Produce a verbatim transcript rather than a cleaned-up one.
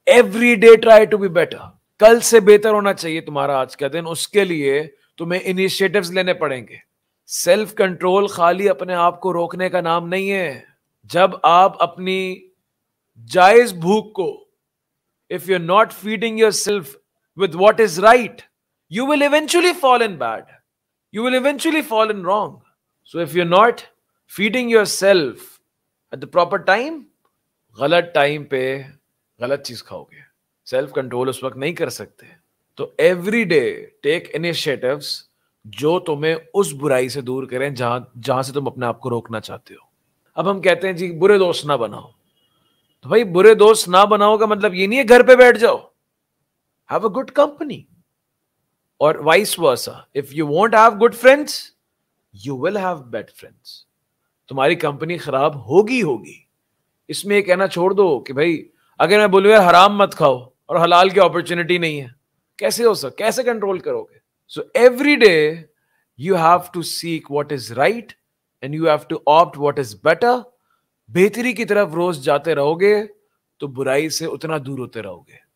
Every day try to be better. कल से बेहतर होना चाहिए तुम्हारा आज का दिन, उसके लिए तुम्हें इनिशिएटिव्स लेने पड़ेंगे। सेल्फ कंट्रोल खाली अपने आप को रोकने का नाम नहीं है। जब आप अपनी जायज भूख को, if you are not feeding yourself with what is right, you will eventually fall in bad. You will eventually fall in wrong. So if you're not feeding yourself at the proper time, गलत time पे गलत चीज खाओगे। Self control उस वक्त नहीं कर सकते। तो एवरी डे टेक इनिशिएटिव्स जो तुम्हें उस बुराई से दूर करें जहां जहां से तुम अपने आप को रोकना चाहते हो। अब हम कहते हैं जी बुरे दोस्त ना बनाओ, तो भाई बुरे दोस्त ना बनाओ का मतलब ये नहीं है घर पे बैठ जाओ। Have a good company. Or vice versa. If you won't have good friends, you will have bad friends. तुम्हारी कंपनी खराब होगी होगी। इसमें ये कहना छोड़ दो कि भाई अगर मैं बोलूँ यार हराम मत खाओ और हलाल की अपॉर्चुनिटी नहीं है, कैसे हो सक कैसे कंट्रोल करोगे? So every day you have to seek what is right and you have to opt what is better. बेहतरी की तरफ रोज जाते रहोगे तो बुराई से उतना दूर होते रहोगे।